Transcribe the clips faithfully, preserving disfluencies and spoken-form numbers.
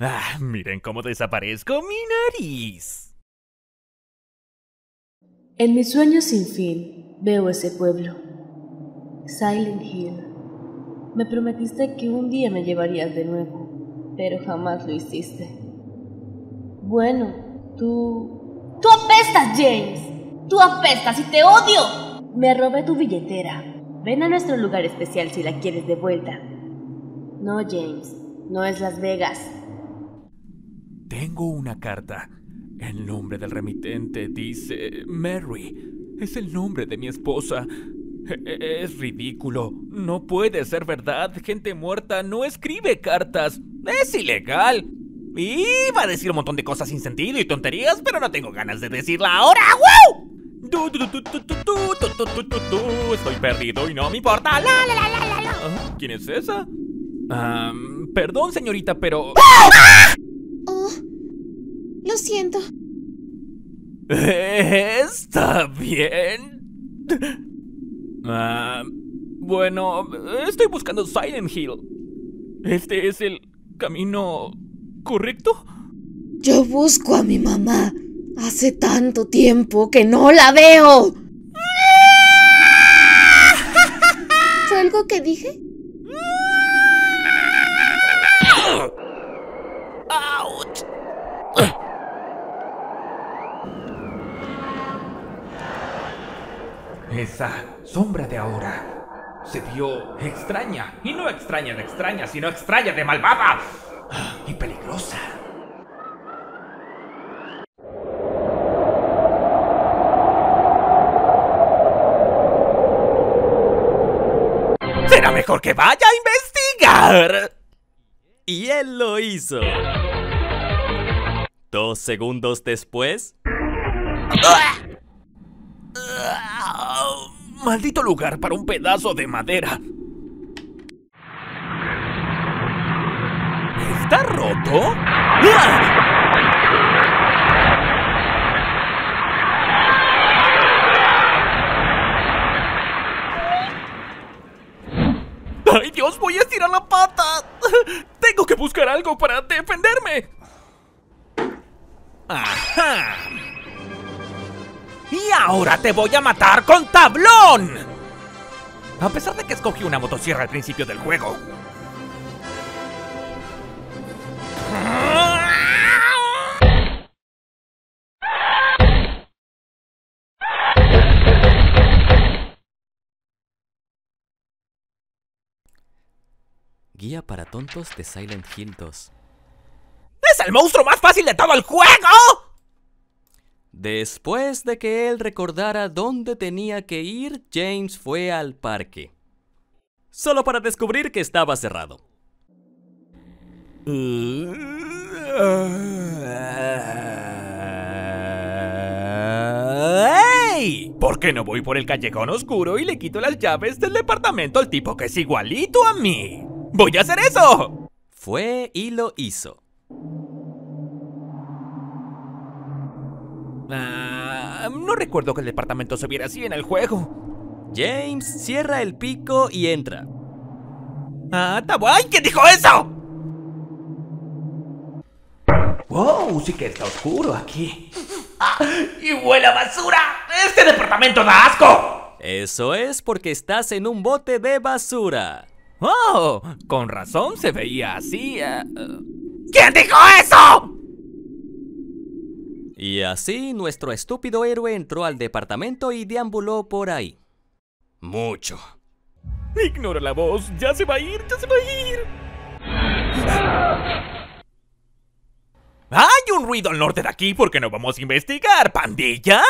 Ah, miren cómo desaparezco mi nariz. En mis sueños sin fin veo ese pueblo, Silent Hill. Me prometiste que un día me llevarías de nuevo, pero jamás lo hiciste. Bueno, tú... ¡Tú apestas, James! ¡Tú apestas y te odio! Me robé tu billetera. Ven a nuestro lugar especial si la quieres de vuelta. No, James, no es Las Vegas. Tengo una carta. El nombre del remitente dice Mary. Es el nombre de mi esposa. E- Es ridículo. No puede ser verdad. Gente muerta no escribe cartas. Es ilegal. Iba a decir un montón de cosas sin sentido y tonterías, pero no tengo ganas de decirla ahora. ¡Wow! Du, du, du, tu, tu, tu, tu, tu, tu, tu, tu. Estoy perdido y no me importa. La, la, la, la, la, la. Ah, ¿quién es esa? Um, perdón, señorita, pero... Oh, lo siento. ¿Está bien? Ah, bueno, estoy buscando Silent Hill. ¿Este es el camino correcto? Yo busco a mi mamá. Hace tanto tiempo que no la veo. ¿Fue algo que dije? ¡Auch! Esa sombra de ahora se vio extraña. Y no extraña de extraña, sino extraña de malvada. Y peligrosa. Será mejor que vaya a investigar. Y él lo hizo. Dos segundos después... Maldito lugar para un pedazo de madera. ¿Está roto? ¡Ay, Dios! ¡Voy a estirar la pata! ¡Tengo que buscar algo para defenderme! ¡Ajá! ¡Y ahora te voy a matar con tablón! A pesar de que escogí una motosierra al principio del juego. Guía para tontos de Silent Hill dos. ¡Es el monstruo más fácil de todo el juego! Después de que él recordara dónde tenía que ir, James fue al parque. Solo para descubrir que estaba cerrado. ¡Ey! ¿Por qué no voy por el callejón oscuro y le quito las llaves del departamento al tipo que es igualito a mí? ¡Voy a hacer eso! Fue y lo hizo. Ah, no recuerdo que el departamento se viera así en el juego. James cierra el pico y entra. Ah, ¡ay! ¿Quién dijo eso? ¡Wow! Sí que está oscuro aquí. ¡Ah! ¡Y huele a basura! ¡Este departamento da asco! Eso es porque estás en un bote de basura. ¡Oh! Con razón se veía así. Uh... ¿Quién dijo eso? Y así nuestro estúpido héroe entró al departamento y deambuló por ahí. Mucho. Ignora la voz. ¡Ya se va a ir! ¡Ya se va a ir! ¡Hay un ruido al norte de aquí! ¿Por qué no vamos a investigar, pandilla?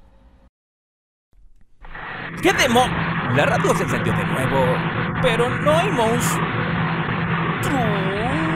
¿Qué demo? La radio se encendió de nuevo, pero no hay monstruo.